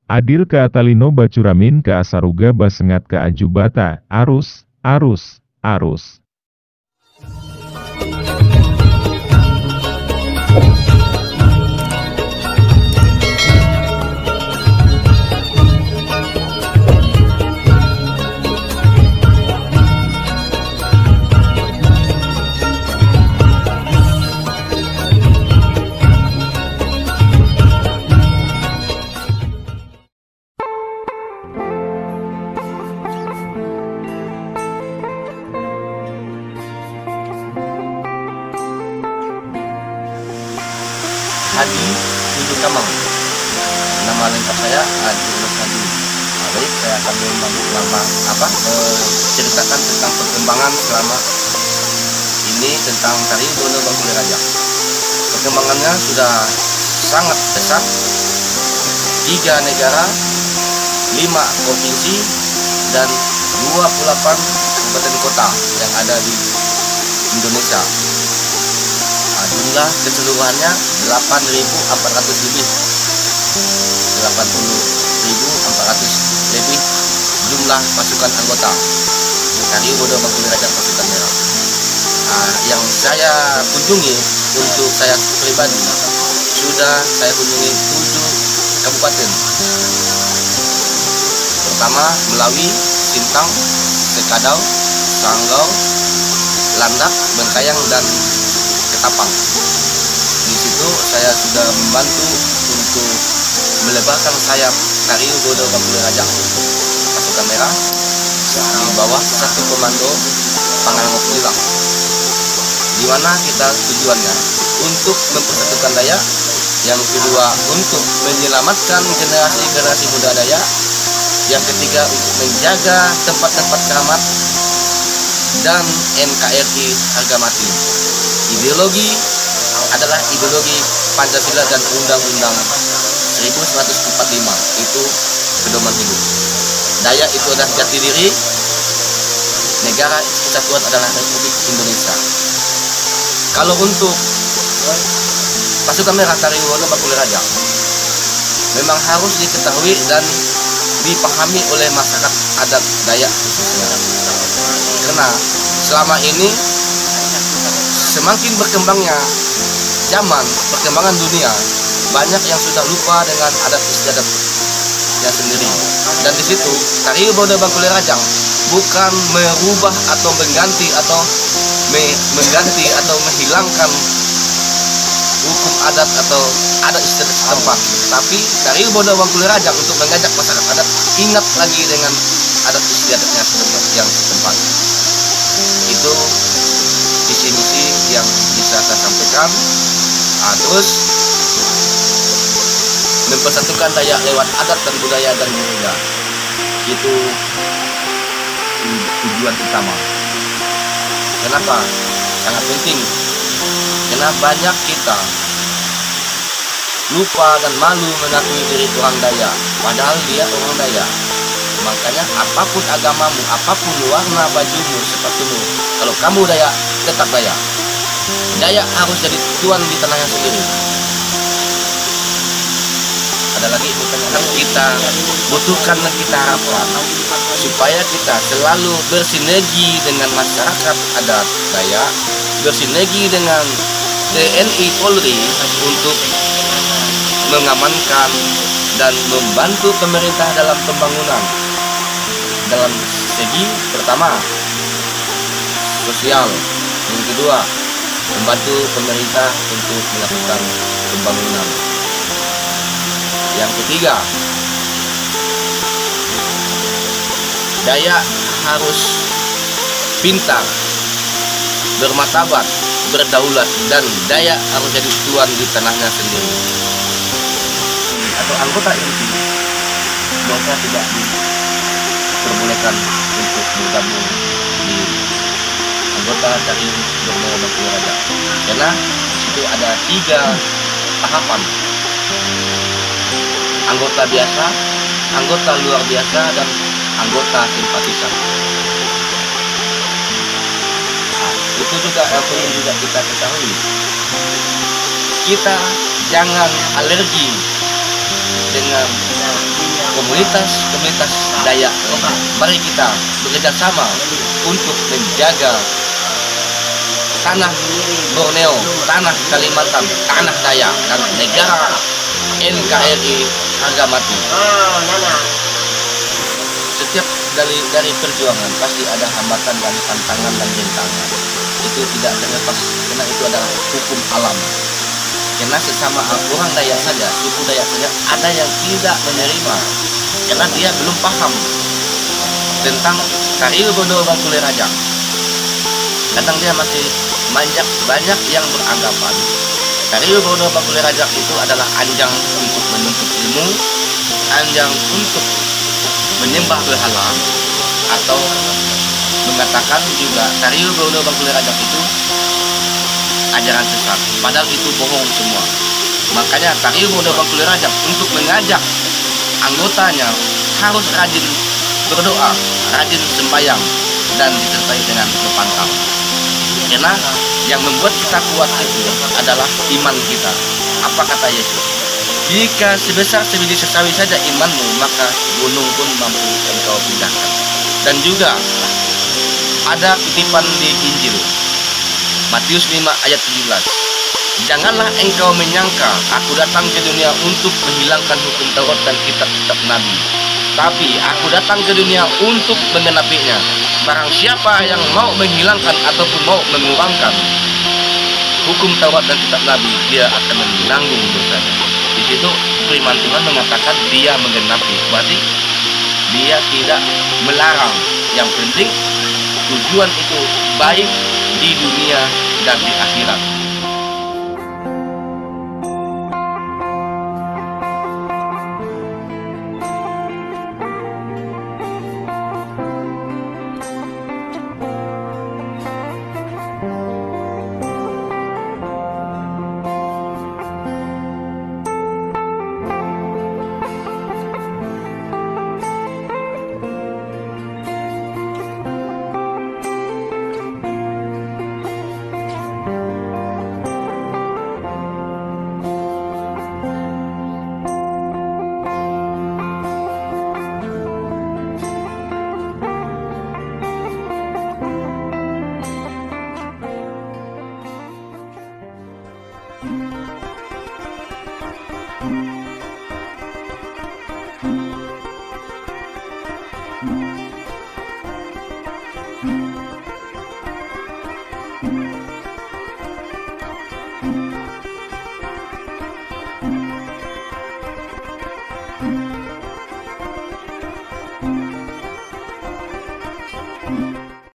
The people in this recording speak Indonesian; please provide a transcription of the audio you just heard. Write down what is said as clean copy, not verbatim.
Adil ke Atalino Bacuramin ke Asaruga Basengat ke Ajubata, arus, arus, arus. Hadi Tuju Kamang. Nama lengkap saya Hadi Yunus Hadi. Baik, saya akan ceritakan tentang perkembangan selama ini tentang tari Bono Bangkuli Raja. Perkembangannya sudah sangat besar. 3 negara, 5 provinsi, dan 28 kabupaten kota yang ada di Indonesia. Jumlah keseluruhannya 8.400 lebih. 80.400 lebih jumlah pasukan anggota dari Bono Bangkuli Raja Pasukan Merah. Yang saya kunjungi untuk saya pribadi, sudah saya kunjungi 7 kabupaten. Pertama Melawi, Sintang, Sekadau, Sanggau, Landak, Bengkayang, dan Ketapang. Di situ saya sudah membantu untuk melebarkan sayap tari Bono Bangkuli Raja Pasukan Merah di bawah satu komando Panglima Pulang. Di mana kita tujuannya untuk mempersatukan daya, yang kedua untuk menyelamatkan generasi muda daya, yang ketiga untuk menjaga tempat-tempat keramat, dan NKRI harga mati. Ideologi adalah ideologi Pancasila dan Undang-Undang 1945, itu pedoman hidup. Daya itu adalah jati diri, negara kesatuan adalah Republik Indonesia. Kalau untuk Pasukan Merah Tari Bono Bangkuli Raja, memang harus diketahui dan dipahami oleh masyarakat adat Dayak khususnya. Karena selama ini semakin berkembangnya zaman, perkembangan dunia, banyak yang sudah lupa dengan adat istiadatnya sendiri. Dan di situ tari Bono Bangkuli Raja bukan merubah atau mengganti atau menghilangkan hukum adat atau adat istiadat setempat, tapi tari Bono Bangkuli Raja untuk mengajak masyarakat adat ingat lagi dengan adat istiadatnya yang setempat. Itu visi-misi yang bisa saya sampaikan. Terus mempersatukan Dayak lewat adat dan budaya dan budaya, itu tujuan utama. Kenapa? Sangat penting. Karena banyak kita lupa dan malu mengakui diri orang Dayak, padahal dia orang Dayak. Makanya apapun agamamu, apapun warna bajumu, sepatumu, kalau kamu Dayak, tetap Dayak. Dayak harus jadi tuan di tanahnya sendiri. Ada lagi yang kita butuhkan dan kita harapkan, supaya kita selalu bersinergi dengan masyarakat adat Dayak, bersinergi dengan TNI Polri untuk mengamankan dan membantu pemerintah dalam pembangunan. Dalam segi pertama sosial, yang kedua membantu pemerintah untuk melakukan pembangunan, yang ketiga Dayak harus pintar, bermartabat, berdaulat, dan Dayak harus jadi tuan di tanahnya sendiri. Atau anggota inti mereka tidak diperbolehkan untuk bergabung di anggota dari Bono Bangkuli Raja, karena itu ada 3 tahapan: anggota biasa, anggota luar biasa, dan anggota simpatisan. Itu juga yang perlu juga kita ketahui. Kita jangan alergi dengan komunitas Dayak, mari kita bekerja sama untuk menjaga tanah Borneo, tanah Kalimantan, tanah Dayak, dan negara NKRI harga mati. Setiap dari perjuangan pasti ada hambatan dan tantangan dan rintangan. Itu tidak terlepas, karena itu adalah hukum alam. Karena sesama orang Dayak saja, suku Dayak saja, ada yang tidak menerima karena dia belum paham tentang Tariu Bodo Bakule Rajak. Kadang dia masih banyak yang beranggapan Tariu Bodo Bakule Rajak itu adalah anjang untuk menuntut ilmu, anjang untuk menyembah berhala, atau mengatakan juga Tariu Bodo Bakule Rajak itu ajaran sesat, padahal itu bohong semua. Makanya Tariu Bodo Bakule Rajak untuk mengajak anggotanya harus rajin berdoa, rajin sembahyang, dan disertai dengan berpantang. Karena yang membuat kita kuat itu adalah iman kita. Apa kata Yesus? Jika sebesar sebiji sesawi saja imanmu, maka gunung pun mampu engkau pindahkan. Dan juga ada kutipan di Injil Matius 5 ayat 17. Janganlah engkau menyangka aku datang ke dunia untuk menghilangkan hukum Taurat dan kitab-kitab Nabi, tapi aku datang ke dunia untuk menggenapinya. Barang siapa yang mau menghilangkan ataupun mau mengurangkan hukum Taurat dan kitab Nabi, dia akan menanggung dosanya. Di situ firman Tuhan mengatakan dia menggenapi, berarti dia tidak melarang. Yang penting tujuan itu baik di dunia dan di akhirat. Thank you.